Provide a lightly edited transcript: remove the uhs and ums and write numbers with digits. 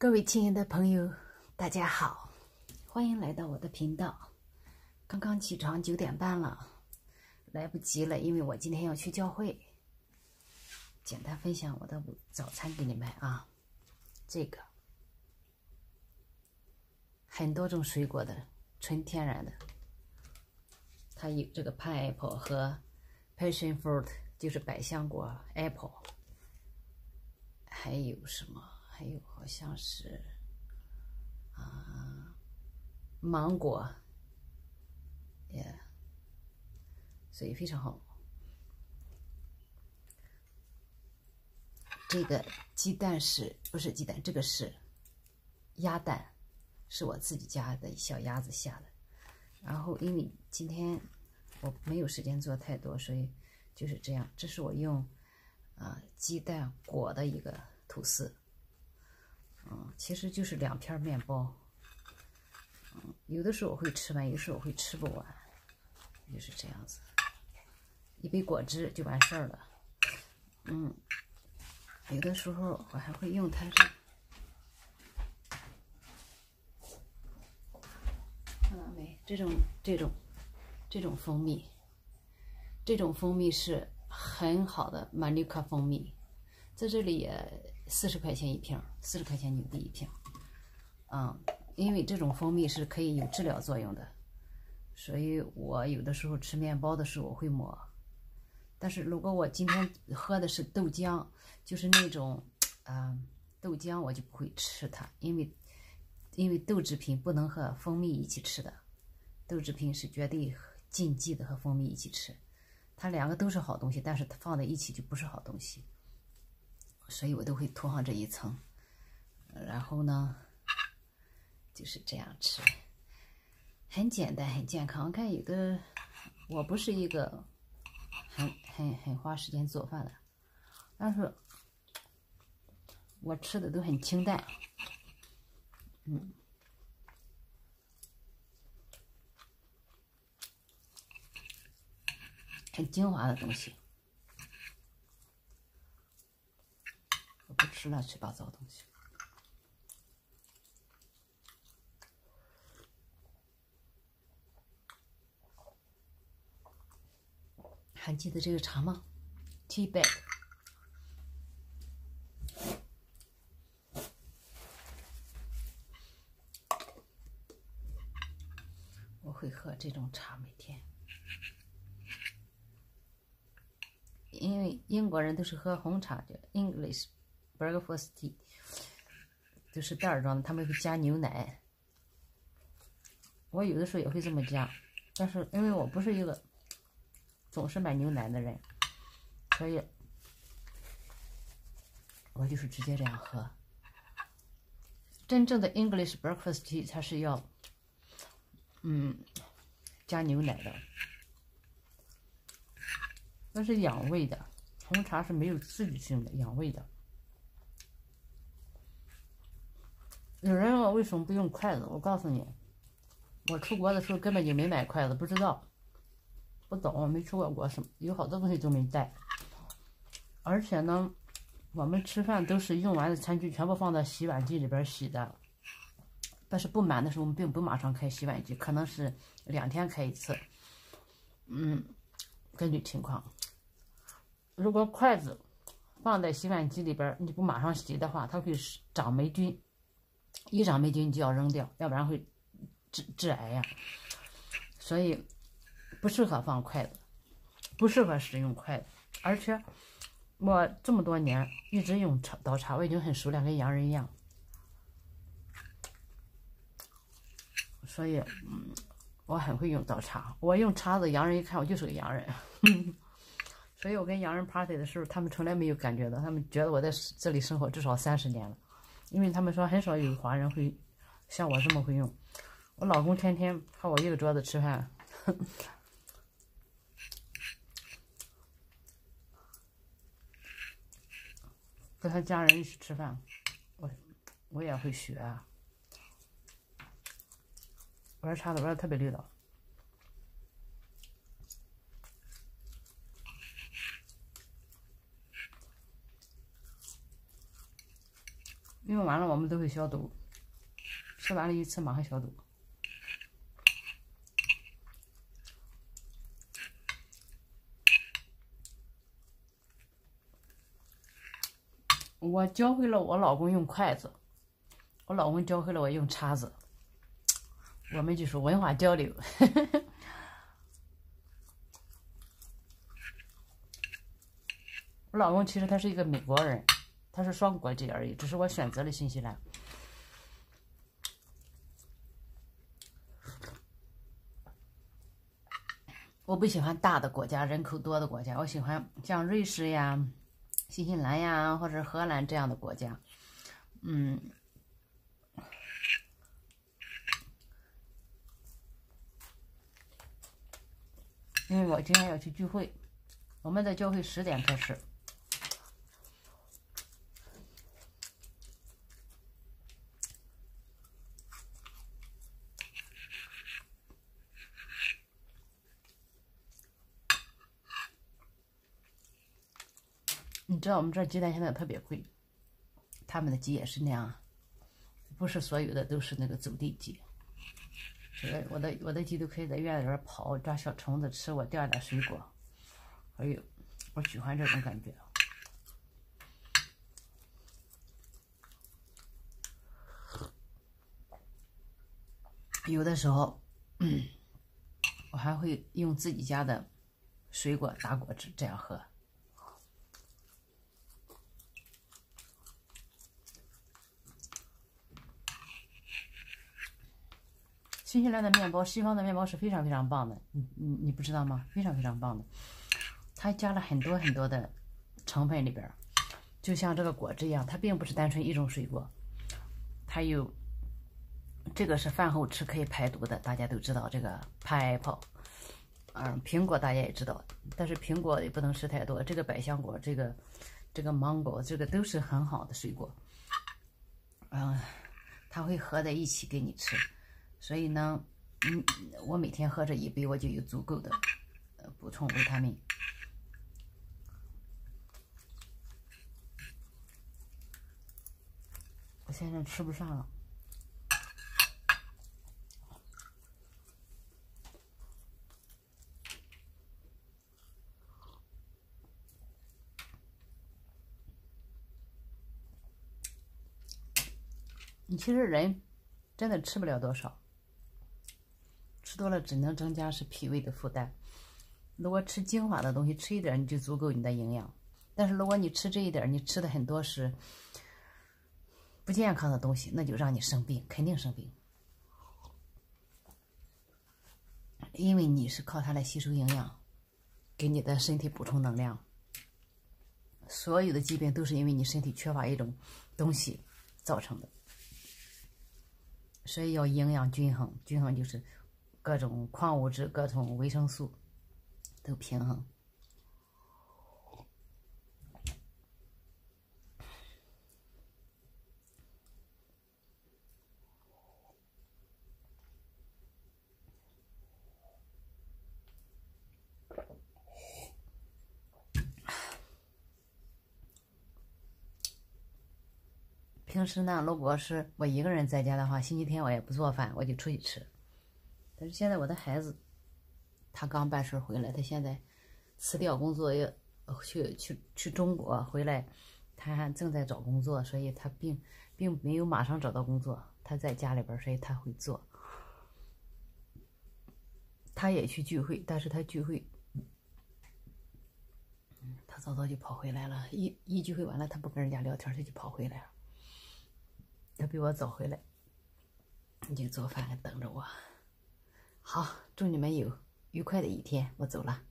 各位亲爱的朋友，大家好，欢迎来到我的频道。刚刚起床9点半了，来不及了，因为我今天要去教会。简单分享我的早餐给你们啊，这个很多种水果的，纯天然的。它有这个 pineapple 和 passion fruit， 就是百香果 apple， 还有什么？还有好像是芒果，所以非常好。这个鸡蛋不是鸡蛋？这个是鸭蛋，是我自己家的小鸭子下的。然后因为今天我没有时间做太多，所以就是这样。这是我用鸡蛋裹的一个吐司。其实就是2片面包。有的时候我会吃完，有的时候我会吃不完，就是这样子。一杯果汁就完事儿了。有的时候我还会用它看到没？这种蜂蜜，这种蜂蜜是很好的马纽卡蜂蜜，在这里也40块钱一瓶，40块钱纽币一瓶。因为这种蜂蜜是可以有治疗作用的，所以我有的时候吃面包的时候我会抹。但是如果我今天喝的是豆浆，就是那种豆浆，我就不会吃它，因为豆制品不能和蜂蜜一起吃的，豆制品是绝对禁忌的，和蜂蜜一起吃。它2个都是好东西，但是它放在一起就不是好东西，所以我都会涂上这一层。然后呢，就是这样吃，很简单，很健康。看有的，我不是一个很花时间做饭的，但是我吃的都很清淡。很精华的东西，我不吃乱七八糟的东西。还记得这个茶吗 ？Tea bag。我会喝这种茶每天，因为英国人都是喝红茶，叫 English breakfast tea， 都是袋儿装的，他们会加牛奶。我有的时候也会这么加，但是因为我不是一个总是买牛奶的人，所以我就是直接这样喝。真正的 English breakfast tea 它是要加牛奶的，那是养胃的。红茶是没有刺激性的，养胃的。有人问我为什么不用筷子，我告诉你，我出国的时候根本就没买筷子，不知道，不懂，没出过国，什么有好多东西都没带。而且呢，我们吃饭都是用完的餐具全部放在洗碗机里边洗的，但是不满的时候我们并不马上开洗碗机，可能是2天开一次。根据情况。如果筷子放在洗碗机里边，你不马上洗的话，它会长霉菌，一长霉菌你就要扔掉，要不然会致癌呀。所以不适合放筷子，不适合使用筷子。而且我这么多年一直用刀叉，我已经很熟练，跟洋人一样。所以我很会用刀叉，我用叉子，洋人一看我就是个洋人。所以我跟洋人 party 的时候，他们从来没有感觉到，他们觉得我在这里生活至少30年了，因为他们说很少有华人会像我这么会用。我老公天天和我一个桌子吃饭，和他家人一起吃饭，我也会学啊。玩叉子玩的特别溜达。 用完了我们都会消毒，吃完了一次马上消毒。我教会了我老公用筷子，我老公教会了我用叉子，我们就是文化交流。我老公其实他是一个美国人，他是双国籍而已，只是我选择了新西兰。我不喜欢大的国家，人口多的国家，我喜欢像瑞士呀、新西兰呀或者荷兰这样的国家。因为我今天要去聚会，我们的教会10点开始。你知道我们这鸡蛋现在特别贵，他们的鸡也是那样，不是所有的都是那个走地鸡。我的鸡都可以在院子里边跑，抓小虫子吃，我掉点水果。哎呦，我喜欢这种感觉。有的时候，我还会用自己家的水果打果汁，这样喝。新西兰的面包，西方的面包是非常非常棒的，你不知道吗？非常非常棒的，它加了很多很多的成分里边，就像这个果汁一样，它并不是单纯一种水果，它有这个是饭后吃可以排毒的，大家都知道这个pineapple，苹果大家也知道，但是苹果也不能吃太多，这个百香果，这个芒果，这个都是很好的水果，它会合在一起给你吃。所以呢，我每天喝这1杯，我就有足够的补充维他命。我现在吃不上了。你其实人真的吃不了多少。吃多了只能增加是脾胃的负担。如果吃精华的东西，吃一点你就足够你的营养。但是如果你吃这一点，你吃的很多是不健康的东西，那就让你生病，肯定生病。因为你是靠它来吸收营养，给你的身体补充能量。所有的疾病都是因为你身体缺乏一种东西造成的。所以要营养均衡，均衡就是各种矿物质、各种维生素都平衡。平时呢，如果是我一个人在家的话，星期天我也不做饭，我就出去吃。但是现在我的孩子，他刚办事回来，他现在辞掉工作要去中国回来，他还正在找工作，所以他并没有马上找到工作，他在家里边，所以他会做。他也去聚会，但是他聚会，他早早就跑回来了。一聚会完了，他不跟人家聊天，他就跑回来了。他比我早回来，你就做饭等着我。好，祝你们有愉快的一天，我走了。